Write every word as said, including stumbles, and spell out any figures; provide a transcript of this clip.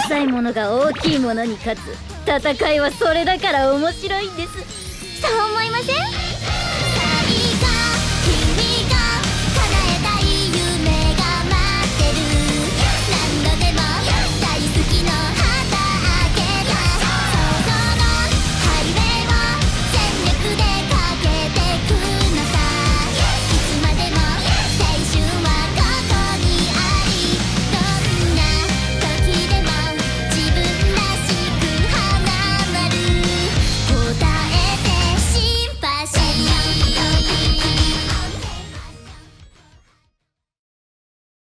さいものが大きいものに勝つ。戦いはそれだから面白いんです。 そう思いません？